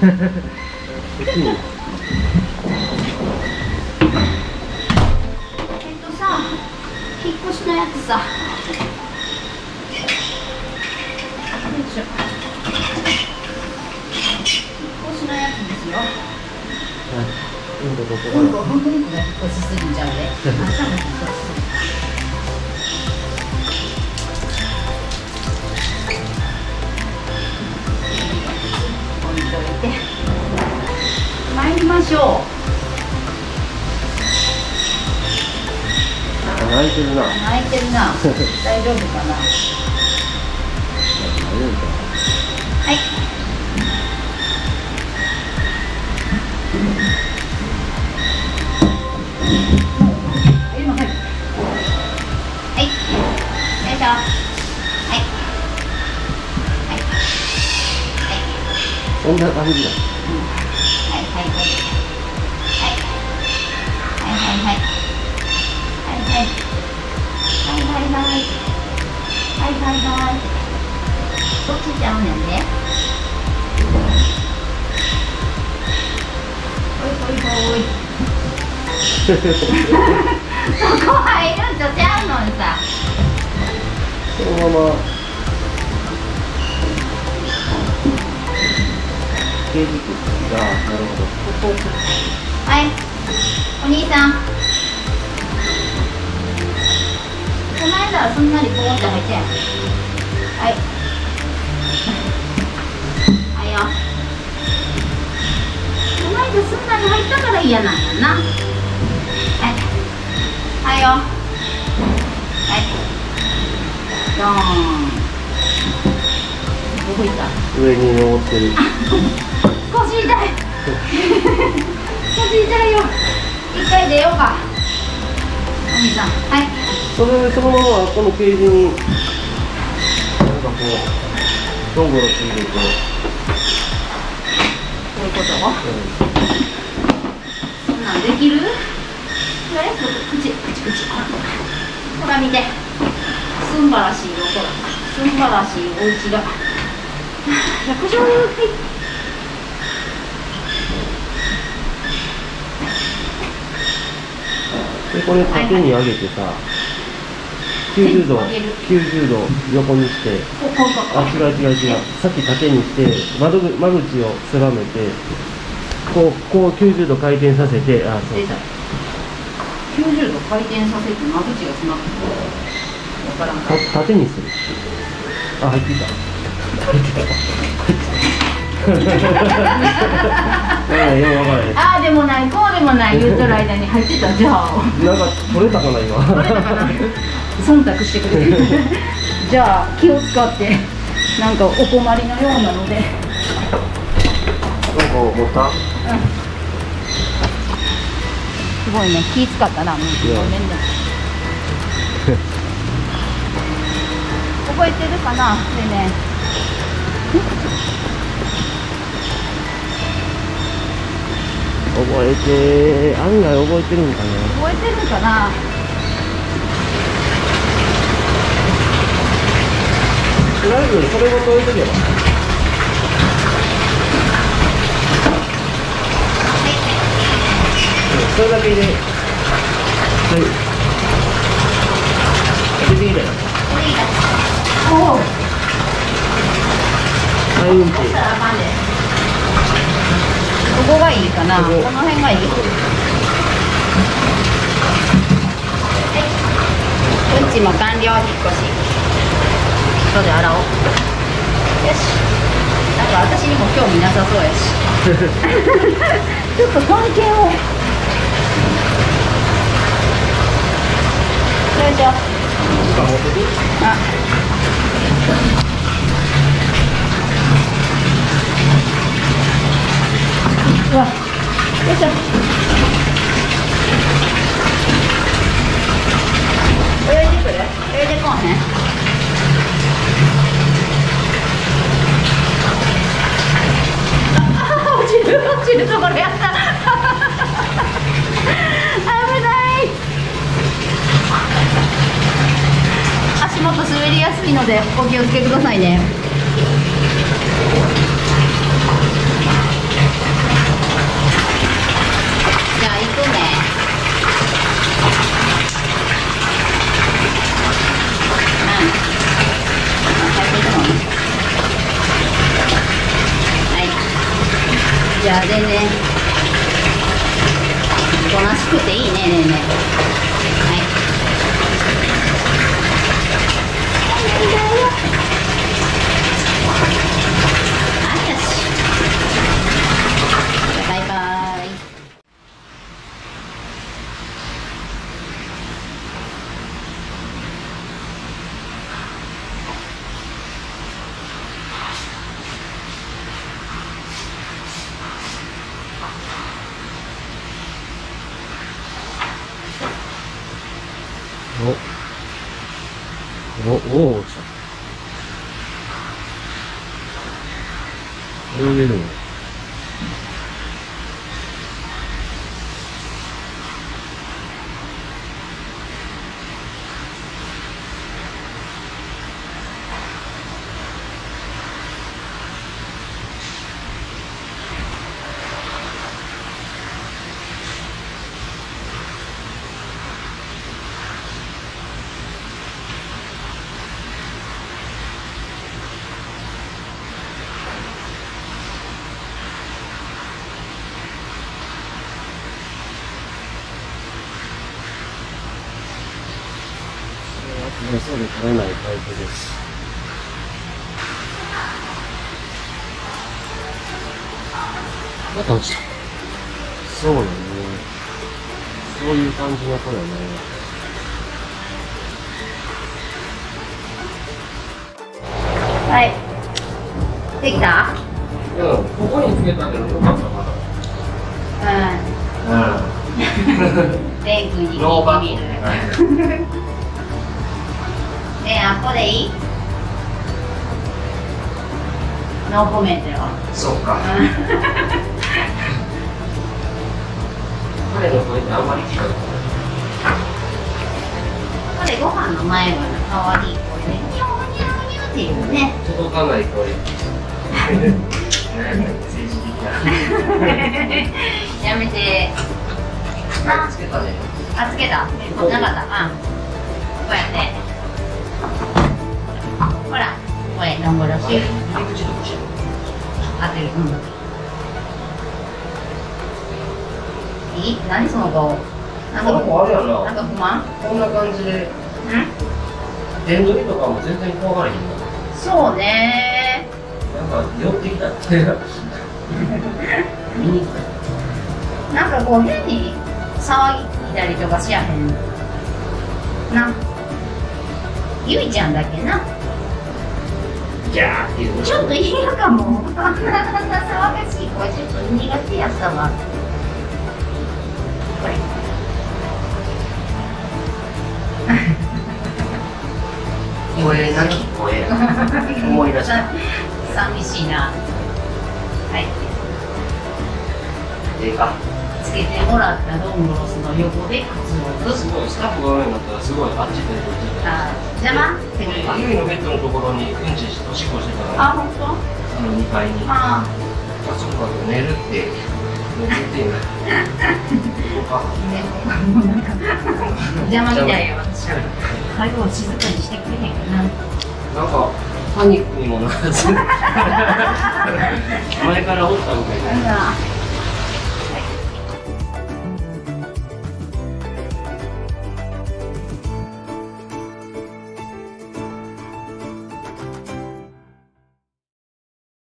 さ、引っ越しのやつさ。よいしょ。引っ越しのやつですよ。うんこ本当にこれ引っ越しすぎちゃうで。朝も引っ越しすぎ。置いといて。参りましょう。 泣いてるな。 泣いてるな。大丈夫かな。はい。今入る。はい。よいしょ。はい。はい。 そんな感じだ。 はいはいはい。はいはいはい。はいはい。はいはいはい。はいはいはい。そっちちゃうねんね。ほいほいほい。そこ入るんとちゃうのにさ。 そのまま刑事局が、なるほど。 はい、お兄さん。この間はすんなりポーって入ってん。はい。はいよ。この間すんなり入ったから嫌なんやな。はい。はいよ。はい。ドーン。どこ行った？ 上に登ってる。 腰痛い。腰痛いよ。一回出ようか。お兄さん、はい。 そのままこのケージになんかこうどんごろついてて、こういうこと？そんなんできる？とりあえず口。ほら見て。すんばらしいよ、ほら。すんばらしいお家が。100畳。 でこれ縦に上げてさ、90度横にして、あ、違う、さっき縦にして間口を狭めて、こう90度回転させて、あ、そう 90度回転させて間口が狭くて分からんか。 縦にする。あ、入ってきた。 ああでもない、こうでもない言うとる間に入ってた。じゃあなんか取れたかな今。 取れたかな。忖度してくれる。じゃあ気を使ってなんかお困りのようなので。 なんか持った？うん。 すごいね、気使ったな。もうごめんね。覚えてるかな、でね。 案外覚えてるんかな。 覚えてるかな。 とりあえずそれごと置いとけば。それだけで。はい。開けていいだよ。 おお。 はい、うんち。 ここがいいかな。この辺がいい。はい。うんちも完了、引っ越し。後で洗おう。よし。なんか私にも興味なさそうやし。ちょっと関係を。よいしょ。あ。うわ。よいしょ。泳いでくる？泳いでこうへん？落ちるところやった。危ない。足元滑りやすいのでお気をつけくださいね。 じゃあ全然おとなしくていいね。ねえねえ。はい。はい、よし。バイバイ。 お、泳げるの？そうで取れないタイプです。また落ちた。そうだね。そういう感じの子だね。 はい。できた？ うん、ここにつけたけどよかったまだ。 レン君に聞いてみる。ねえ、あっこでいい？ノーコメントよ。 そうか。彼の声ってあんまり聞かない。 これご飯の前は可愛い声でニョーニョーニョーっていうね。 届かない声。正式な。 やめて。 あ、つけたね。 あ、つけた。なかった。こうやって。ほら、これ、のんぼろし。当てる。いい？何その顔。なんかあれやな。 なんか不満？ こんな感じで。電動とかも全然怖がらへんの。 そうね。 なんか寄ってきたって。見に来た。 なんかこう変に騒いだりとかしやへんな。ゆいちゃんだけな。 ギャーっていう。 ちょっと嫌かも。あんな騒がしい声ちょっと苦手やったわ。これ。 声なき声。思い出した。 寂しいな。はい。つけてもらったドンゴロスの横で靴をすごいスタッフが悪いんだったらすごいあっちで邪魔ってことか。 ゆいのベッドのところにうんちおしっこしてたから。 あ、本当？ 2階に。あそこまで寝るって寝てる。 邪魔みたいよ私は。最後静かにしてくれへんかな。 なんかパニックにもならず前からおったみたいな。